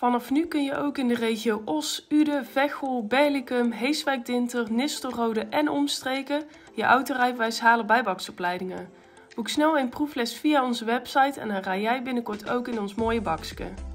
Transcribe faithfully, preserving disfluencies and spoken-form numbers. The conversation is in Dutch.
Vanaf nu kun je ook in de regio Os, Uden, Veghel, Berlicum, Heeswijk-Dinter, Nistelrode en omstreken je autorijbewijs halen bij baksersopleidingen. Boek snel een proefles via onze website en dan rij jij binnenkort ook in ons mooie bakske.